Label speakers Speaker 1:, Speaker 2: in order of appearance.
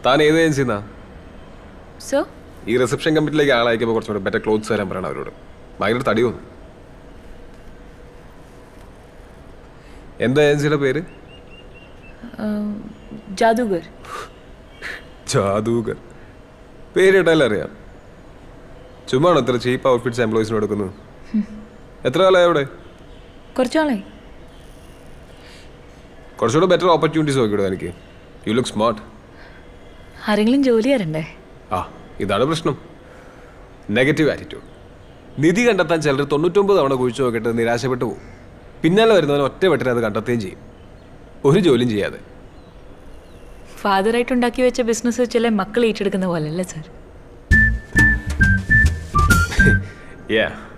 Speaker 1: താൻ ഏത് ഏജൻസിന്നാ?
Speaker 2: സോ
Speaker 1: ഈ റിസപ്ഷൻ കമ്മിറ്റിയിലേക്ക് ആളയക്കുമ്പോൾ കുറച്ചുകൂടെ ബെറ്റർ ക്ലോത്ത്സ് തരാൻ പറയണം അവരോട്. ഭയങ്കര തടി വന്നു. എന്താ ഏജൻസിയുടെ പേര്?
Speaker 2: ജാദൂഗർ.
Speaker 1: ജാദൂഗർ പേര് കേട്ടാലും അറിയാം. ചുമ്മാണോ ഇത്ര ചീപ്പ് ഔട്ട്ഫിറ്റ്സ് എംപ്ലോയീസിന് കൊടുക്കുന്നത്? എത്ര കാലമായി അവിടെ?
Speaker 2: കുറച്ചാളായി.
Speaker 1: കുറച്ചുകൂടെ ബെറ്റർ ഓപ്പർച്യൂണിറ്റീസ് നോക്കിയിടുക എനിക്ക്. You look smart.
Speaker 2: ആരെങ്കിലും ജോലി തരണ്ടേ?
Speaker 1: ആ, ഇതാണ് പ്രശ്നം. Negative attitude. നിധി കണ്ടെത്താൻ ചിലർ 99 തവണ കുഴിച്ചു നോക്കിയിട്ട് നിരാശപ്പെട്ടു പോകും. പിന്നാലെ വരുന്നവന് ഒറ്റ വെട്ടിനെ അത് കണ്ടെത്തുകയും ചെയ്യും, ഒരു ജോലിയും ചെയ്യാതെ.
Speaker 2: ഫാദറായിട്ട് ഉണ്ടാക്കി വെച്ച ബിസിനസ് ചില മക്കൾ ഏറ്റെടുക്കുന്ന പോലെ അല്ലേ സാർ?
Speaker 1: Yeah.